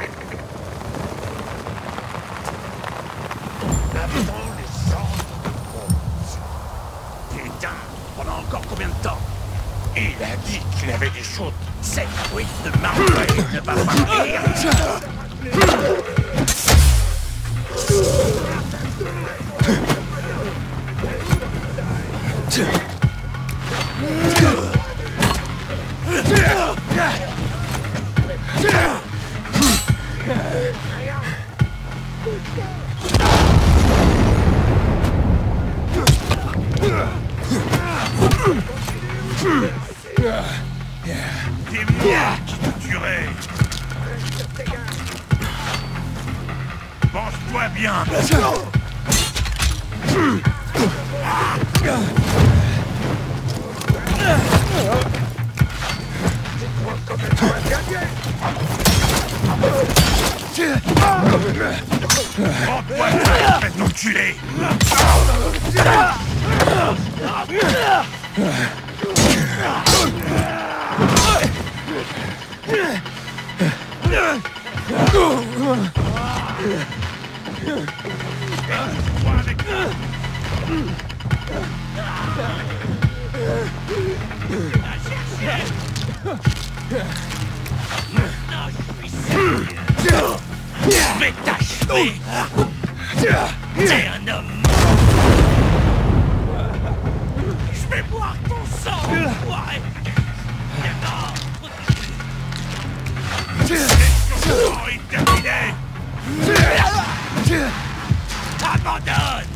S8: Putain, pendant encore combien de temps? Il a dit qu'il avait des choses. Cette truite de marbré ne va pas dire.
S12: C'est moi qui te tuerai. Pense-toi bien. Prends-toi, fais t'enculer.
S8: Je vais t'achever. T'es un homme. Je vais boire ton sang, enfoiré.
S12: C'est terminé.
S8: Abandonne.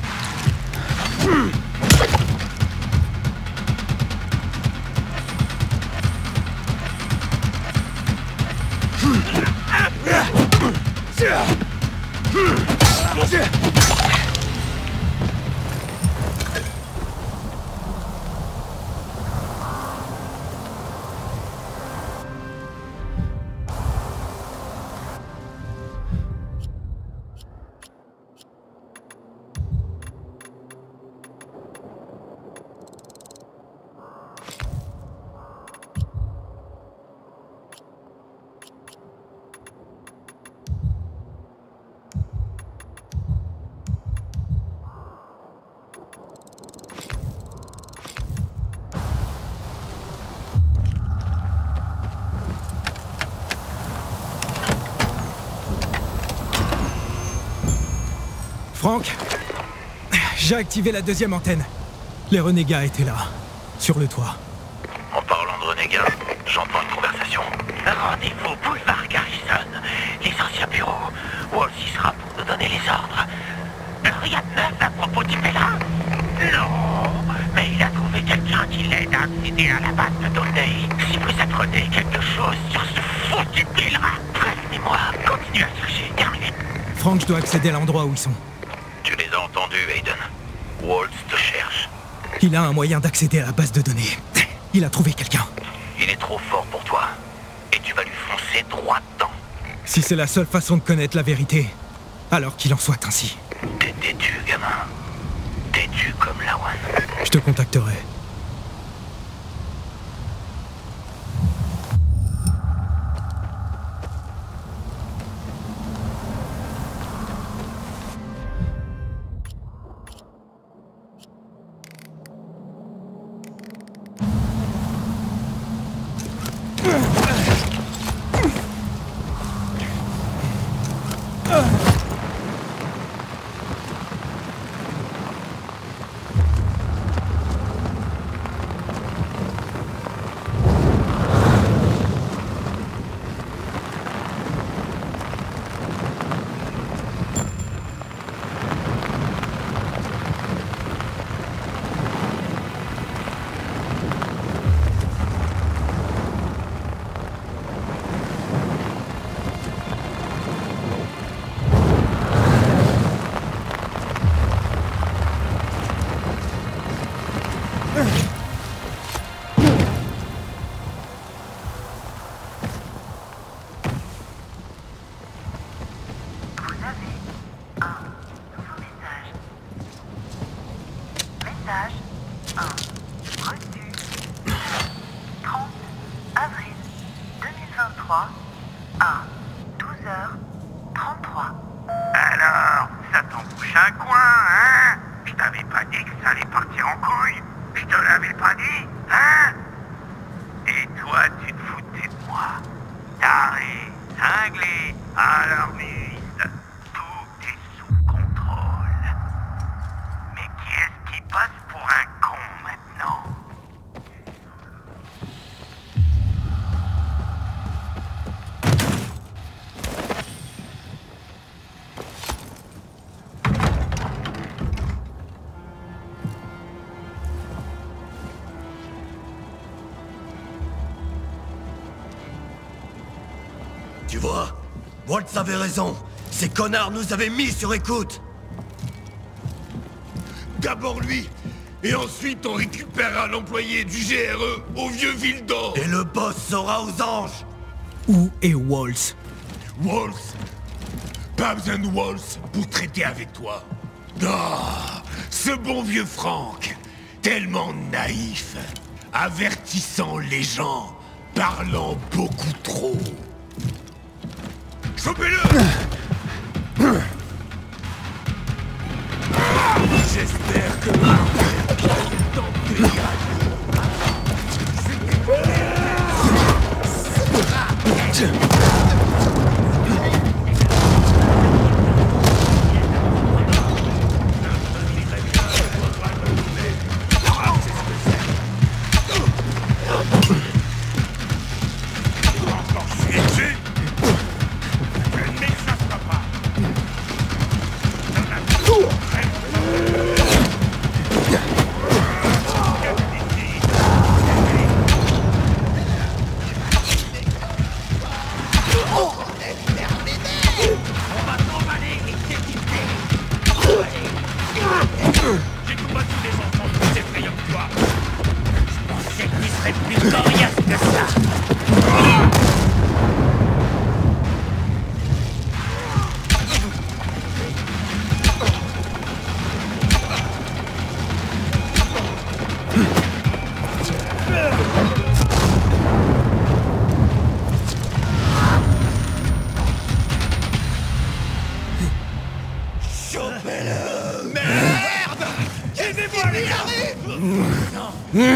S3: Frank, j'ai activé la deuxième antenne. Les renégats étaient là, sur le toit.
S10: En parlant de renégats, j'entends une conversation. Rendez-vous boulevard Garrison, les anciens bureaux. Waltz y sera pour nous donner les ordres. Rien de neuf à propos du pèlerin? Non, mais il a trouvé quelqu'un qui l'aide à accéder à la base de Dolnay. Si vous apprenez quelque chose sur ce foutu pèlerin, prévenez-moi. Continuez à chercher, terminé.
S3: Frank, je dois accéder à l'endroit où ils sont.
S10: Tu les as entendus, Aiden. Waltz te cherche.
S3: Il a un moyen d'accéder à la base de données. Il a trouvé quelqu'un.
S10: Il est trop fort pour toi. Et tu vas lui foncer droit dedans.
S3: Si c'est la seule façon de connaître la vérité, alors qu'il en soit ainsi.
S10: T'es têtu, gamin. Têtu comme Lawan.
S3: Je te contacterai.
S15: Message 1. Reçu. 30 avril 2023 à 12h33.
S10: Alors, ça t'embouche un coin, hein? Je t'avais pas dit que ça allait partir en couille. Je te l'avais pas dit, hein? Et toi, tu te foutais de moi. Taré, cinglé, alarmiste. Tout est sous contrôle. Mais qui est-ce qui passe pour un con maintenant?
S16: Tu vois, Waltz avait raison. Ces connards nous avaient mis sur écoute.
S12: D'abord lui, et ensuite on récupérera l'employé du GRE au vieux Vildor.
S16: Et le boss sera aux anges.
S3: Où est Waltz?
S12: Waltz? Pas besoin de Waltz pour traiter avec toi. Ah, ce bon vieux Frank, tellement naïf, avertissant les gens, parlant beaucoup trop. Chopez-le! J'espère que...
S10: J'ai combattu des enfants plus effrayants que toi. Je pensais qu'ils seraient plus coriaces que ça.
S12: Chopez-le! Merde! Aidez-moi les gars!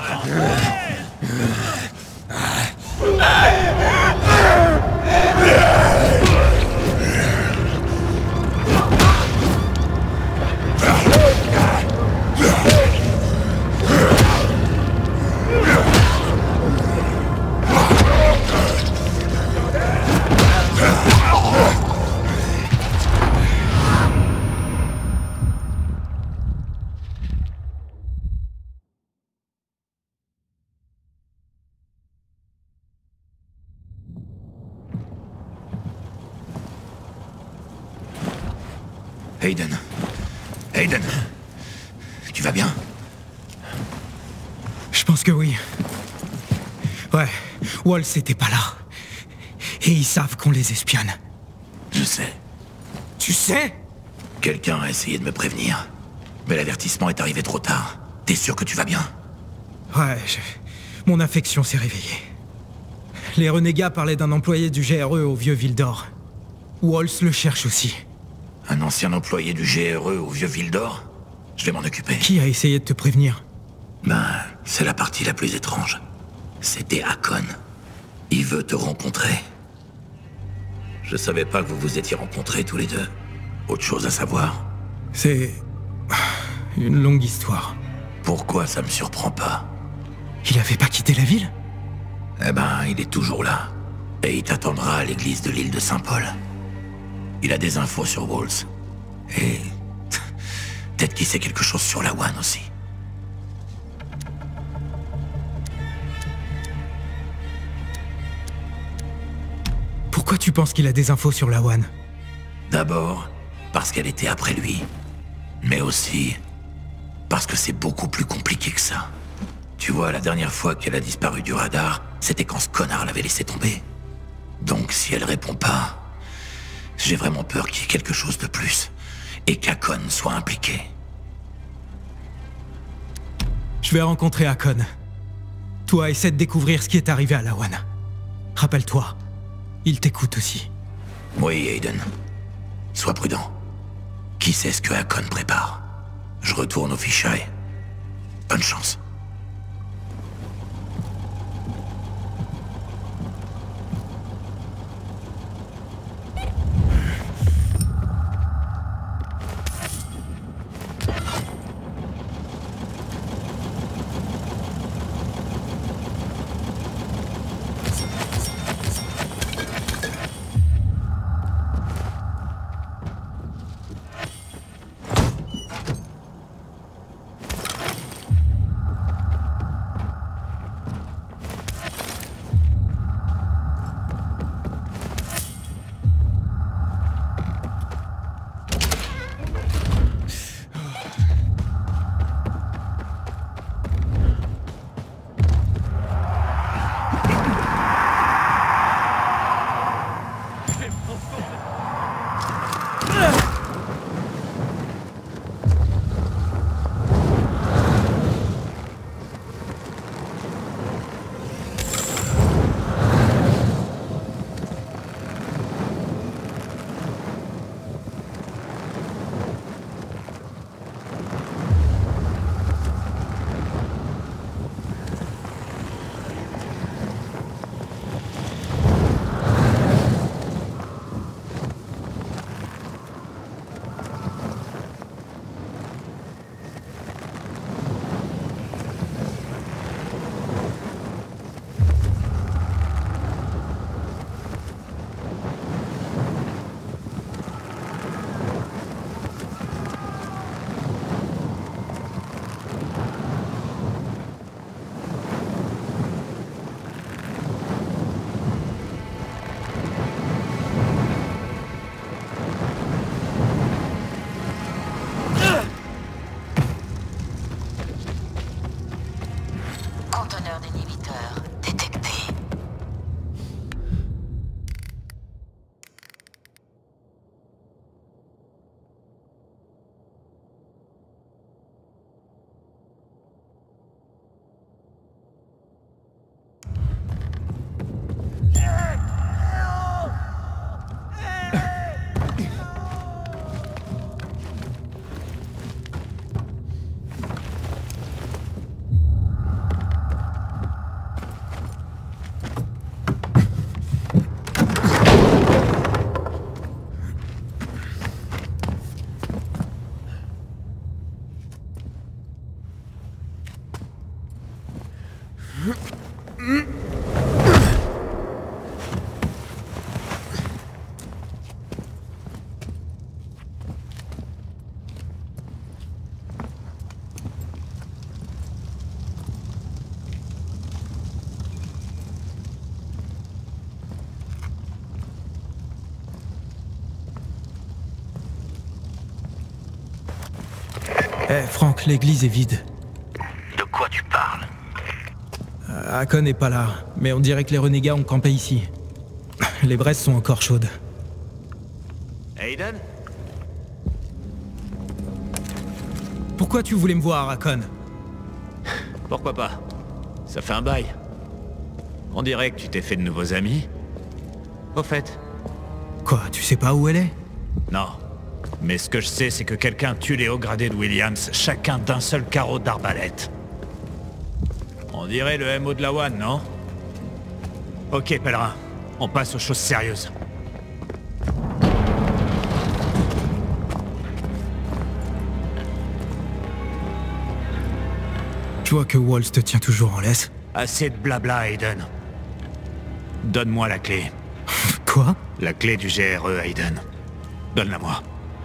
S12: Aiden. Aiden. Tu vas bien?
S3: Je pense que oui. Ouais, Waltz était pas là. Et ils savent qu'on les espionne.
S12: Je sais.
S3: Tu sais?
S12: Quelqu'un a essayé de me prévenir. Mais l'avertissement est arrivé trop tard. T'es sûr que tu vas bien?
S3: Ouais, mon affection s'est réveillée. Les renégats parlaient d'un employé du GRE au vieux Vildor. Waltz le cherche aussi.
S12: Un ancien employé du GRE au vieux Vildor? Je vais m'en occuper.
S3: Qui a essayé de te prévenir?
S12: Ben, c'est la partie la plus étrange. C'était Hakon. Il veut te rencontrer. Je savais pas que vous vous étiez rencontrés tous les deux. Autre chose à savoir?
S3: C'est... une longue histoire.
S12: Pourquoi ça me surprend pas?
S3: Il avait pas quitté la ville?
S12: Eh ben, il est toujours là. Et il t'attendra à l'église de l'île de Saint-Paul. Il a des infos sur Waltz. Et... peut-être qu'il sait quelque chose sur la One aussi.
S3: Pourquoi tu penses qu'il a des infos sur la One?
S12: D'abord, parce qu'elle était après lui. Mais aussi... parce que c'est beaucoup plus compliqué que ça. Tu vois, la dernière fois qu'elle a disparu du radar, c'était quand ce connard l'avait laissé tomber. Donc si elle répond pas... j'ai vraiment peur qu'il y ait quelque chose de plus. Et qu'Hakon soit impliqué.
S3: vais rencontrer Hakon. Toi, essaie de découvrir ce qui est arrivé à Lawan. Rappelle-toi, il t'écoute aussi.
S12: Oui, Aiden. Sois prudent. Qui sait ce que Hakon prépare? Je retourne au Fisheye. Bonne chance.
S1: Conteneur d'inhibiteur détecté.
S3: Frank, l'église est vide.
S10: De quoi tu parles?
S3: Hakon n'est pas là, mais on dirait que les renégats ont campé ici. Les braises sont encore chaudes.
S5: Aiden?
S3: Pourquoi tu voulais me voir, Hakon?
S5: Pourquoi pas? Ça fait un bail. On dirait que tu t'es fait de nouveaux amis. Au fait.
S3: Quoi, tu sais pas où elle est?
S5: Non. Mais ce que je sais, c'est que quelqu'un tue les hauts gradés de Williams, chacun d'un seul carreau d'arbalète. On dirait le MO de Lawan, non? Ok, pèlerin. On passe aux choses sérieuses.
S3: Je vois que Walls te tient toujours en laisse.
S5: Assez de blabla, Aiden. Donne-moi la clé.
S3: Quoi?
S5: La clé du GRE, Aiden. Donne-la-moi.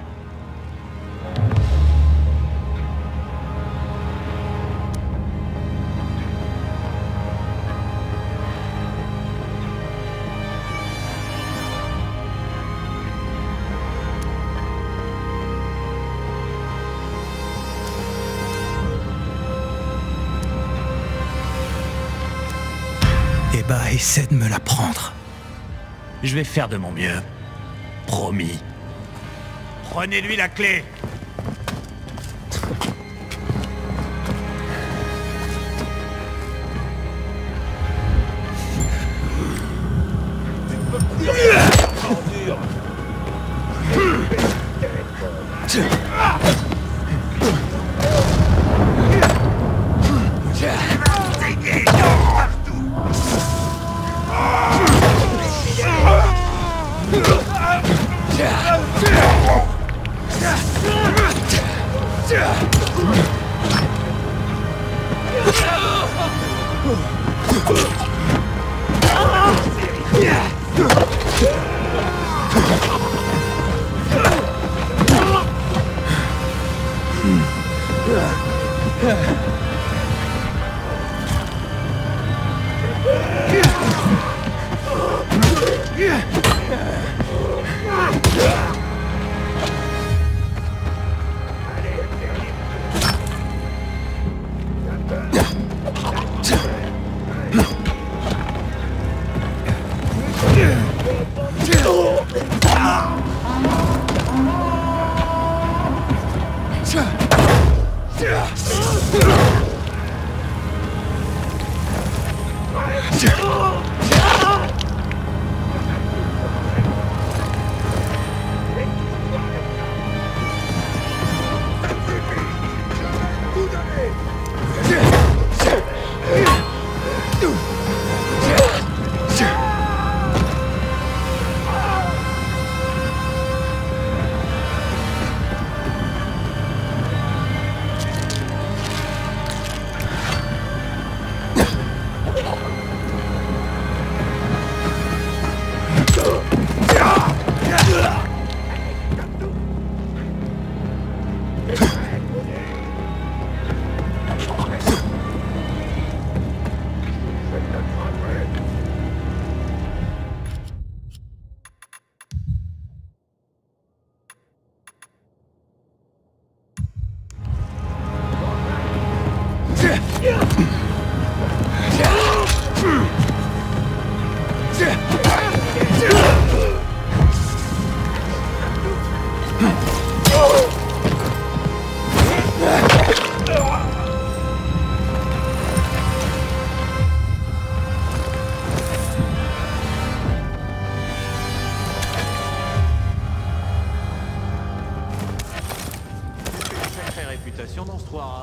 S3: Eh bah, essaie de me la prendre.
S5: Je vais faire de mon mieux. Promis. Prenez-lui la clé. Dans ce toit.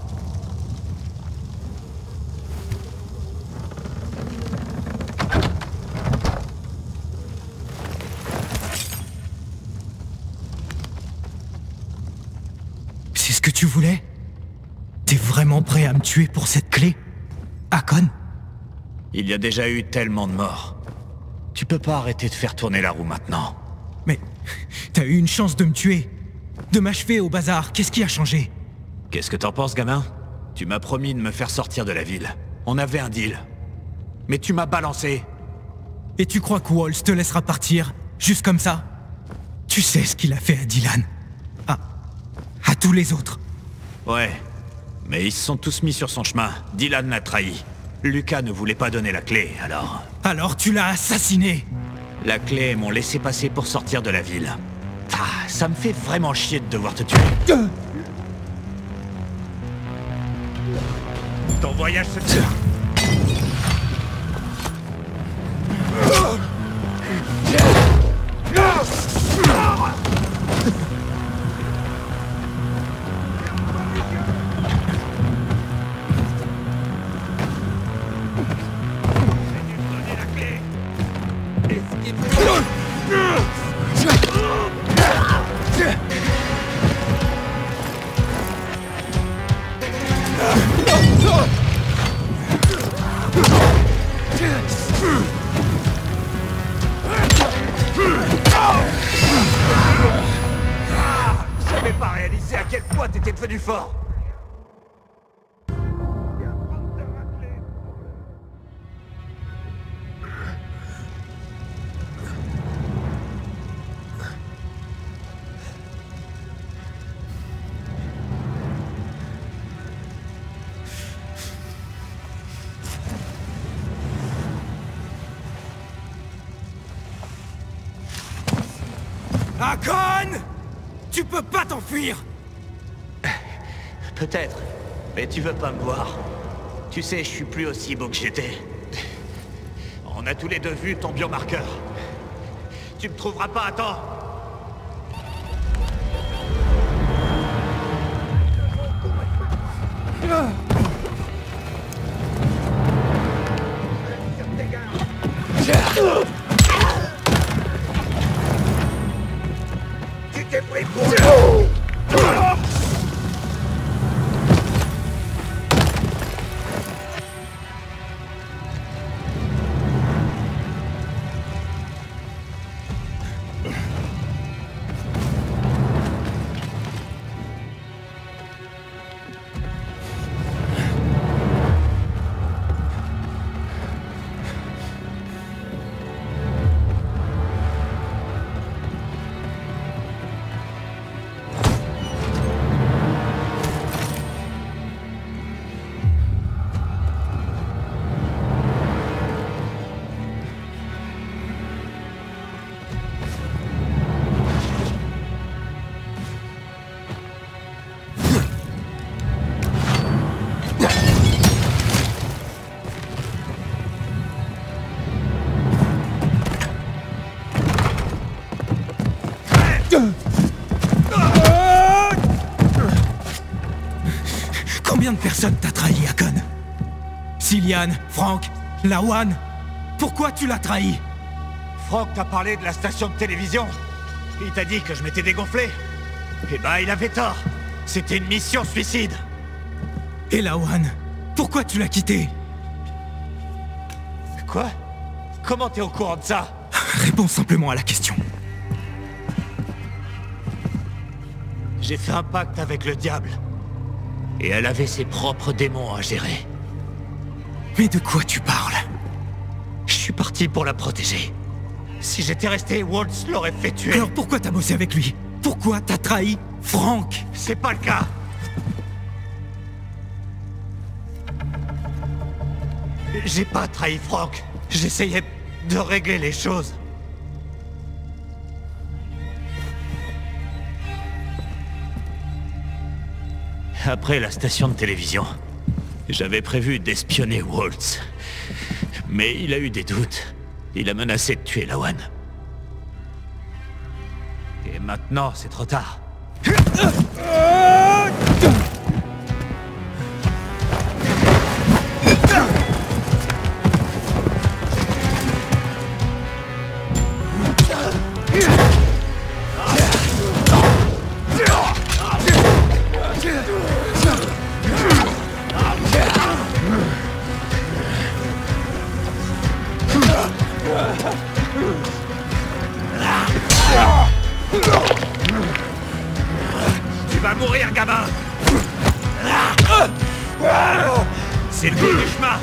S3: C'est ce que tu voulais? T'es vraiment prêt à me tuer pour cette clé? Hakon?
S5: Il y a déjà eu tellement de morts. Tu peux pas arrêter de faire tourner la roue maintenant.
S3: Mais t'as eu une chance de me tuer, de m'achever au bazar. Qu'est-ce qui a changé?
S5: Qu'est-ce que t'en penses, gamin? Tu m'as promis de me faire sortir de la ville. On avait un deal. Mais tu m'as balancé.
S3: Et tu crois que Walls te laissera partir, juste comme ça? Tu sais ce qu'il a fait à Dylan. À tous les autres.
S5: Ouais. Mais ils se sont tous mis sur son chemin. Dylan l'a trahi. Lucas ne voulait pas donner la clé, alors...
S3: Alors tu l'as assassiné?
S5: La clé est mon laissez-passer pour sortir de la ville. Ah, ça me fait vraiment chier de devoir te tuer. Ton voyage se tient. J'avais pas réalisé à quel point t'étais devenu fort.
S3: Hakon! Tu peux pas t'enfuir!
S5: Peut-être, mais tu veux pas me voir. Tu sais, je suis plus aussi beau que j'étais. On a tous les deux vu ton biomarqueur. Tu me trouveras pas à temps.
S3: Combien de personnes t'as trahi, Hakon? Cillian, Frank, Lawan? Pourquoi tu l'as trahi?
S5: Frank t'a parlé de la station de télévision. Il t'a dit que je m'étais dégonflé. Eh ben, il avait tort. C'était une mission suicide.
S3: Et Lawan? Pourquoi tu l'as quitté?
S5: Quoi? Comment t'es au courant de ça?
S3: Réponds simplement à la question.
S5: J'ai fait un pacte avec le diable. Et elle avait ses propres démons à gérer.
S3: Mais de quoi tu parles?
S5: Je suis parti pour la protéger. Si j'étais resté, Waltz l'aurait fait tuer.
S3: Alors pourquoi t'as bossé avec lui? Pourquoi t'as trahi Frank?
S5: C'est pas le cas. J'ai pas trahi Frank. J'essayais de régler les choses. Après la station de télévision, j'avais prévu d'espionner Waltz. Mais il a eu des doutes. Il a menacé de tuer Lawan. Et maintenant, c'est trop tard. Tu vas mourir, gamin! C'est le bout du chemin!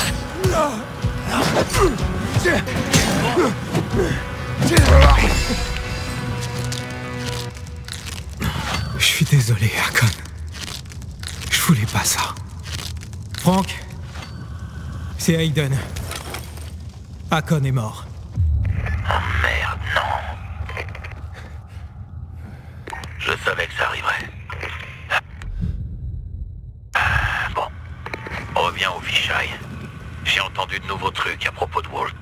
S3: Je suis désolé, Hakon. Je voulais pas ça. Frank, c'est Aiden. Hakon est mort.
S10: Oh merde, non. Je savais que ça arriverait. Bon, reviens au Fisheye. J'ai entendu de nouveaux trucs à propos de Waltz.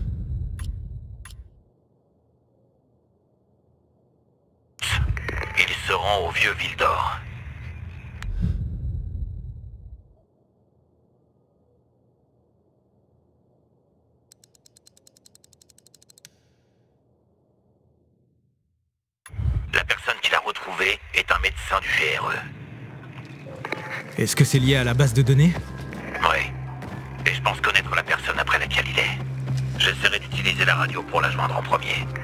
S10: Ils se rend au vieux Vildor. La personne qu'il a retrouvée est un médecin du GRE.
S3: Est-ce que c'est lié à la base de données?
S10: Oui. Et je pense connaître la personne après laquelle il est. J'essaierai d'utiliser la radio pour la joindre en premier.